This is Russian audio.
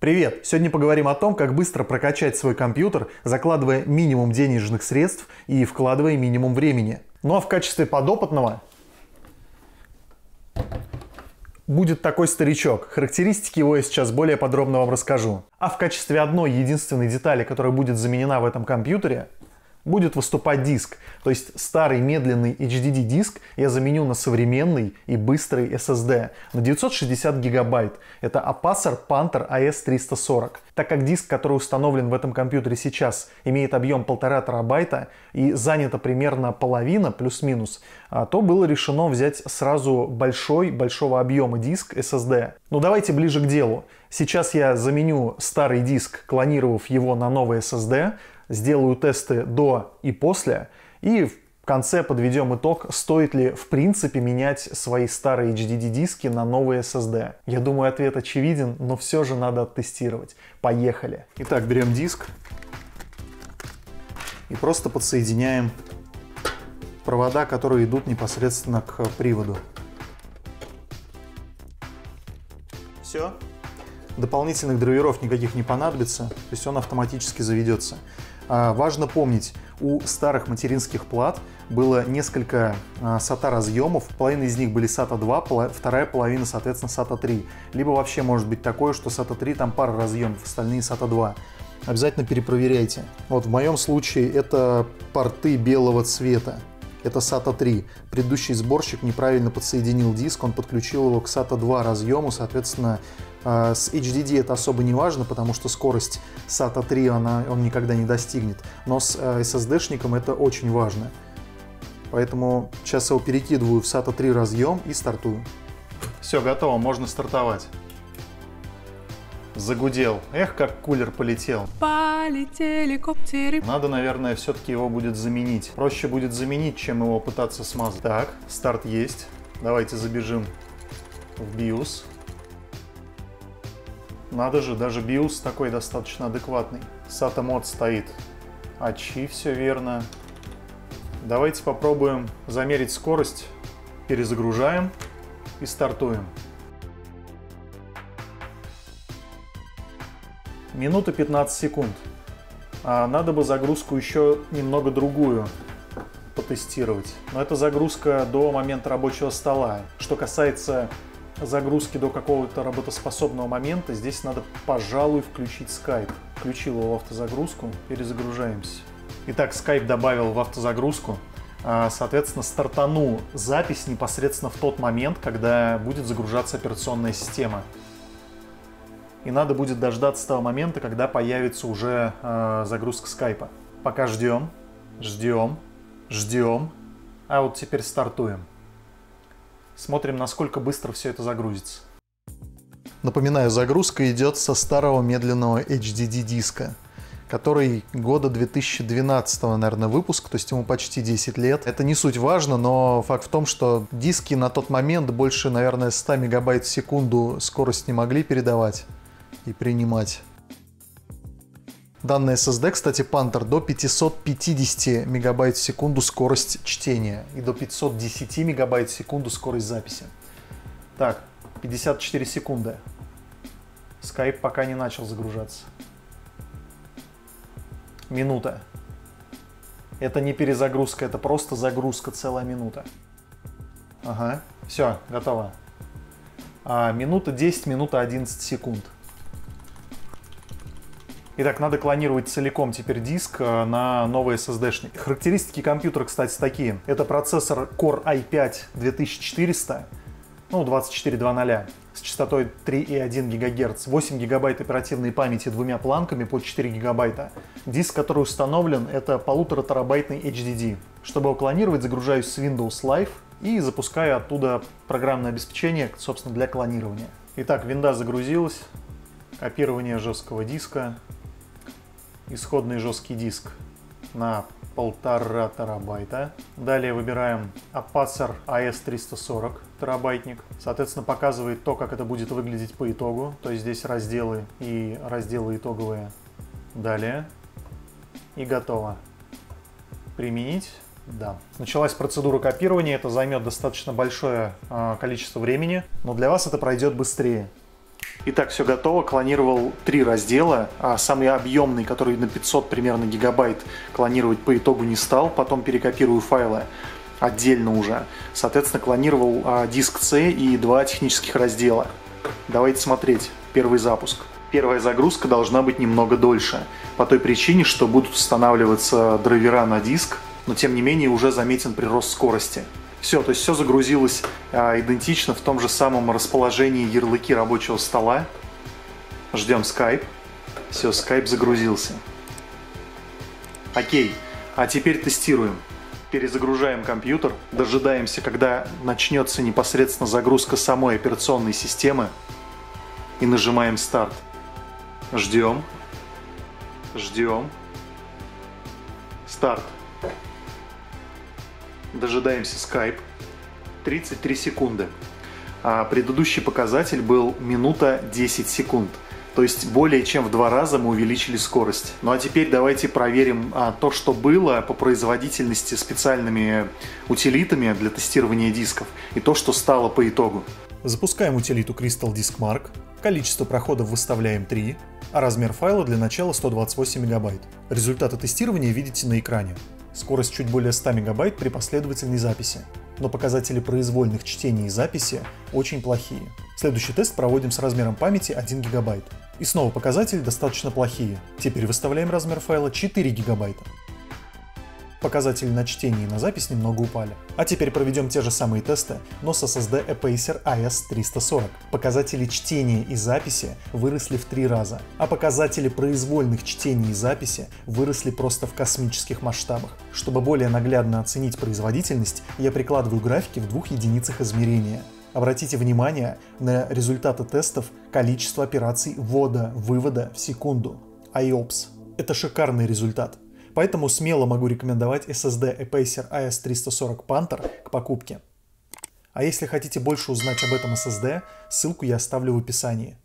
Привет! Сегодня поговорим о том, как быстро прокачать свой компьютер, закладывая минимум денежных средств и вкладывая минимум времени. Ну а в качестве подопытного будет такой старичок. Характеристики его я сейчас более подробно вам расскажу. А в качестве одной единственной детали, которая будет заменена в этом компьютере, будет выступать диск. То есть старый медленный HDD диск я заменю на современный и быстрый SSD на 960 гигабайт. Это Apacer Panther AS340. Так как диск, который установлен в этом компьютере сейчас, имеет объем 1,5 терабайта и занята примерно половина, плюс-минус, то было решено взять сразу большого объема диск SSD. Но давайте ближе к делу. Сейчас я заменю старый диск, клонировав его на новый SSD, сделаю тесты до и после, и в конце подведем итог, стоит ли в принципе менять свои старые HDD диски на новые SSD. Я думаю, ответ очевиден, но все же надо оттестировать. Поехали! Итак, берем диск и просто подсоединяем провода, которые идут непосредственно к приводу. Все. Дополнительных драйверов никаких не понадобится, то есть он автоматически заведется. Важно помнить, у старых материнских плат было несколько SATA разъемов, половина из них были SATA 2, вторая половина, соответственно, SATA 3. Либо вообще может быть такое, что SATA 3 там пара разъемов, остальные SATA 2. Обязательно перепроверяйте. Вот в моем случае это порты белого цвета. Это SATA 3. Предыдущий сборщик неправильно подсоединил диск, он подключил его к SATA 2 разъему, соответственно, с HDD это особо не важно, потому что скорость SATA 3 он никогда не достигнет, но с SSD-шником это очень важно. Поэтому сейчас его перекидываю в SATA 3 разъем и стартую. Все, готово, можно стартовать. Загудел. Эх, как кулер полетел. Полетели коптеры. Надо, наверное, все-таки его будет заменить. Проще будет заменить, чем его пытаться смазать. Так, старт есть. Давайте забежим в BIOS. Надо же, даже BIOS такой достаточно адекватный. SATA мод стоит. Ачи, все верно. Давайте попробуем замерить скорость. Перезагружаем и стартуем. Минута 15 секунд. Надо бы загрузку еще немного другую потестировать. Но это загрузка до момента рабочего стола. Что касается загрузки до какого-то работоспособного момента, здесь надо, пожалуй, включить Skype. Включил его в автозагрузку, перезагружаемся. Итак, Skype добавил в автозагрузку. Соответственно, стартану запись непосредственно в тот момент, когда будет загружаться операционная система. И надо будет дождаться того момента, когда появится уже загрузка Skype. Пока ждем, ждем, ждем. А вот теперь стартуем. Смотрим, насколько быстро все это загрузится. Напоминаю, загрузка идет со старого медленного HDD диска, который года 2012, наверное, выпуск, то есть ему почти 10 лет. Это не суть важно, но факт в том, что диски на тот момент больше, наверное, 100 мегабайт в секунду скорость не могли передавать и принимать. Данный SSD, кстати, Panther, до 550 мегабайт в секунду скорость чтения и до 510 мегабайт в секунду скорость записи. Так, 54 секунды. Skype пока не начал загружаться. Минута. Это не перезагрузка, это просто загрузка, целая минута. Ага, все, готово. Минута 10, минута 11 секунд. Итак, надо клонировать целиком теперь диск на новый SSD-шник. Характеристики компьютера, кстати, такие. Это процессор Core i5 2400, 2400, с частотой 3,1 ГГц, 8 ГБ оперативной памяти двумя планками по 4 ГБ. Диск, который установлен, это 1,5 терабайтный HDD. Чтобы его клонировать, загружаюсь с Windows Live и запускаю оттуда программное обеспечение, собственно, для клонирования. Итак, винда загрузилась. Копирование жесткого диска. Исходный жесткий диск на 1,5 терабайта. Далее выбираем Apacer AS340 терабайтник. Соответственно, показывает то, как это будет выглядеть по итогу. То есть здесь разделы и разделы итоговые. Далее. И готово. Применить. Да. Началась процедура копирования. Это займет достаточно большое количество времени, но для вас это пройдет быстрее. Итак, все готово. Клонировал 3 раздела, а самый объемный, который на 500 примерно гигабайт, клонировать по итогу не стал. Потом перекопирую файлы отдельно уже. Соответственно, клонировал диск C и 2 технических раздела. Давайте смотреть. Первый запуск. Первая загрузка должна быть немного дольше, по той причине, что будут устанавливаться драйвера на диск, но тем не менее уже заметен прирост скорости. Все, то есть все загрузилось идентично в том же самом расположении ярлыки рабочего стола. Ждем Skype. Все, Skype загрузился. Окей, а теперь тестируем. Перезагружаем компьютер, дожидаемся, когда начнется непосредственно загрузка самой операционной системы и нажимаем старт. Ждем. Ждем. Старт. Дожидаемся Skype. 33 секунды. А предыдущий показатель был минута 10 секунд. То есть более чем в 2 раза мы увеличили скорость. Ну а теперь давайте проверим то, что было по производительности специальными утилитами для тестирования дисков, и то, что стало по итогу. Запускаем утилиту Crystal Disk Mark. Количество проходов выставляем 3, а размер файла для начала 128 мегабайт. Результаты тестирования видите на экране. Скорость чуть более 100 мегабайт при последовательной записи, но показатели произвольных чтений и записи очень плохие. Следующий тест проводим с размером памяти 1 гигабайт. И снова показатели достаточно плохие. Теперь выставляем размер файла 4 гигабайта. Показатели на чтение и на запись немного упали. А теперь проведем те же самые тесты, но с SSD Apacer AS340. Показатели чтения и записи выросли в 3 раза, а показатели произвольных чтений и записи выросли просто в космических масштабах. Чтобы более наглядно оценить производительность, я прикладываю графики в 2 единицах измерения. Обратите внимание на результаты тестов количества операций ввода-вывода в секунду. IOPS. Это шикарный результат. Поэтому смело могу рекомендовать SSD Apacer AS340 Panther к покупке. А если хотите больше узнать об этом SSD, ссылку я оставлю в описании.